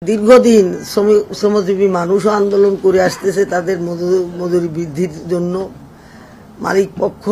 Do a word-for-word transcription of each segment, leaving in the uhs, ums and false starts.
দীর্ঘদিন শ্রমজীবী মানুষও আন্দোলন করে আসতেছে তাদের মজুরি বৃদ্ধির জন্য। মালিক পক্ষ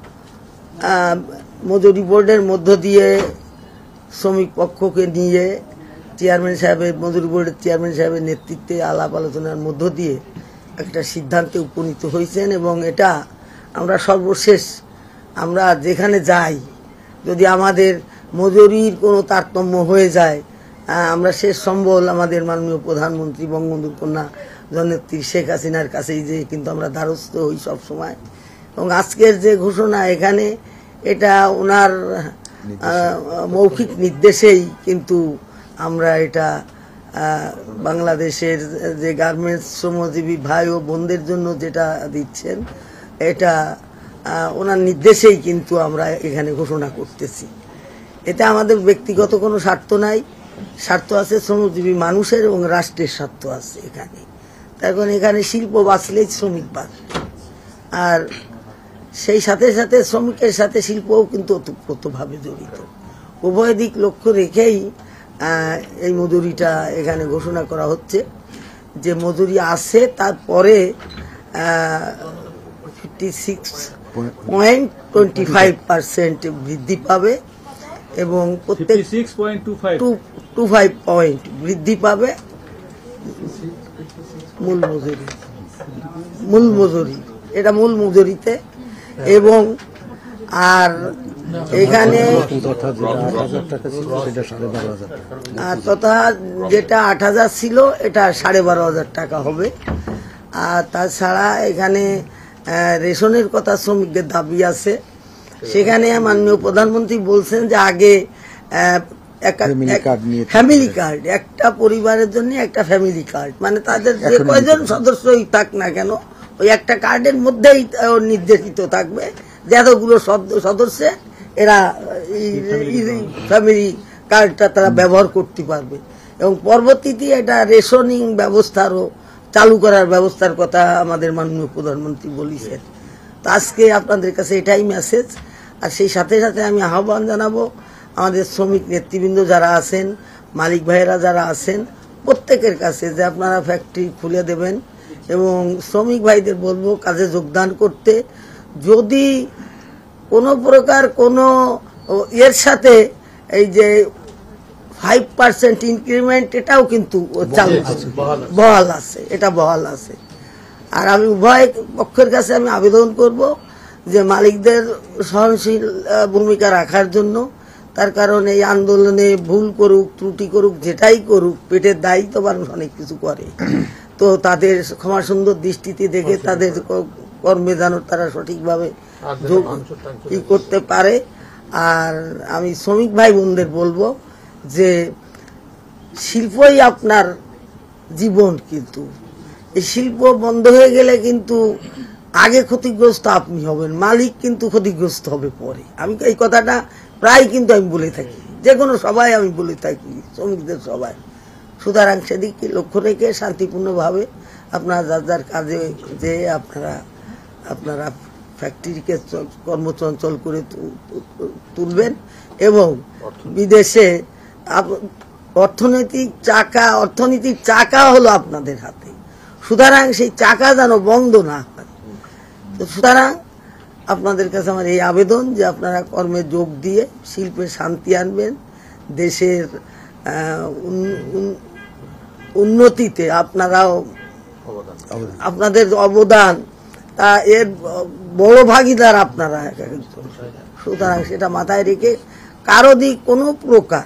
মজুরি বোর্ডের মধ্য দিয়ে শ্রমিক পক্ষকে নিয়ে চেয়ারম্যান সাহেবের মজুরি বোর্ডের চেয়ারম্যান সাহেবের নেতৃত্বে আলাপ আলোচনার মধ্য দিয়ে একটা সিদ্ধান্তে উপনীত হয়েছেন এবং এটা আমরা সর্বশেষ আমরা যেখানে যাই যদি আমাদের মজুরির কোনো তারতম্য হয়ে যায় আমরা শেষ সম্বল আমাদের মাননীয় প্রধানমন্ত্রী বঙ্গবন্ধুর কন্যা জননেত্রী শেখ হাসিনার কাছেই যে কিন্তু আমরা দ্বারস্থ হই সব সময়। এবং আজকের যে ঘোষণা এখানে এটা ওনার মৌখিক নির্দেশেই কিন্তু আমরা এটা বাংলাদেশের যে গার্মেন্টস শ্রমজীবী ভাই ও বোনদের জন্য যেটা দিচ্ছেন এটা ওনার নির্দেশেই কিন্তু আমরা এখানে ঘোষণা করতেছি। এতে আমাদের ব্যক্তিগত কোনো স্বার্থ নাই, স্বার্থ আছে শ্রমজীবী মানুষের এবং রাষ্ট্রের স্বার্থ আছে এখানে। এখন এখানে শিল্প বাঁচলেই শ্রমিক বাঁচবে, আর সেই সাথে সাথে শ্রমিকের সাথে শিল্পও কিন্তু ওতপ্রোতভাবে জড়িত। উভয় দিক লক্ষ্য রেখেই এই মজুরিটা এখানে ঘোষণা করা হচ্ছে যে মজুরি আছে তারপরে fifty six point twenty five percent বৃদ্ধি পাবে এবং প্রত্যেক টু ফাইভ পয়েন্ট বৃদ্ধি পাবে মূল মজুরি মূল মজুরি এটা মূল মজুরিতে। এবং আর এখানে তথা যেটা আট হাজার ছিল এটা সাড়ে বারো হাজার টাকা হবে। আর তাছাড়া এখানে রেশনের কথা শ্রমিকদের দাবি আছে, সেখানে মাননীয় প্রধানমন্ত্রী বলছেন যে আগে ফ্যামিলি কার্ড একটা পরিবারের জন্য একটা ফ্যামিলি কার্ড মানে তাদের যে কয়জন সদস্যই থাক না কেন ওই একটা কার্ডের মধ্যেই নির্দেশিত থাকবে যে এতগুলো সদস্য এরা ফ্যামিলি কার্ডটা তারা ব্যবহার করতে পারবে। এবং পরবর্তীতে এটা রেশনিং ব্যবস্থারও চালু করার ব্যবস্থার কথা আমাদের মাননীয় প্রধানমন্ত্রী বলেছেন। তো আজকে আপনাদের কাছে এটাই মেসেজ। আর সেই সাথে সাথে আমি আহ্বান জানাবো আমাদের শ্রমিক নেতৃবৃন্দ যারা আছেন, মালিক ভাইয়েরা যারা আছেন, প্রত্যেকের কাছে যে আপনারা ফ্যাক্টরি খুলে দেবেন এবং শ্রমিক ভাইদের বলবো কাজে যোগদান করতে। যদি কোনো প্রকার কোনো এর সাথে এই যে ফাইভ পার্সেন্ট ইনক্রিমেন্ট এটাও কিন্তু চালু আছে, বহাল আছে, এটা বহাল আছে। আর আমি উভয় পক্ষের কাছে আমি আবেদন করব যে মালিকদের সহনশীল ভূমিকা রাখার জন্য। তার কারণ এই আন্দোলনে ভুল করুক ত্রুটি করুক যেটাই করুক পেটের দায়ী তো মানুষ অনেক কিছু করে, তো তাদের ক্ষমা সুন্দর দৃষ্টিতে দেখে তাদের কর্মে যেন তারা সঠিকভাবে ই করতে পারে। আর আমি শ্রমিক ভাই বোনদের বলবো যে শিল্পই আপনার জীবন, কিন্তু এই শিল্প বন্ধ হয়ে গেলে কিন্তু আগে ক্ষতিগ্রস্ত আপনি হবেন, মালিক কিন্তু ক্ষতিগ্রস্ত হবে পরে। আমি এই কথাটা প্রায় কিন্তু আমি বলে থাকি, যে কোনো সবাই আমি বলে থাকি শ্রমিকদের সবাই। সুতরাং সেদিকে লক্ষ্য রেখে শান্তিপূর্ণভাবে আপনারা যার যার কাজে যে আপনারা আপনারা ফ্যাক্টরিকে কর্মচঞ্চল করে তুলবেন এবং বিদেশে অর্থনৈতিক চাকা অর্থনীতির চাকা হলো আপনাদের হাতে, সুতরাং সেই চাকা যেন বন্ধ না হয়। তো সুতরাং আপনাদের কাছে আমার এই আবেদন যে আপনারা কর্মে যোগ দিয়ে শিল্পে শান্তি আনবেন, দেশের উন্নতিতে আপনারাও আপনাদের অবদান তা এর বড় ভাগিদার আপনারা। সুতরাং সেটা মাথায় রেখে কারো দিক কোনো প্রকার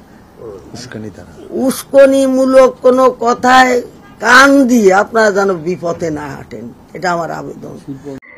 উস্কানিমূলক কোনো কথায় কান দিয়ে আপনারা যেন বিপথে না হাঁটেন, এটা আমার আবেদন।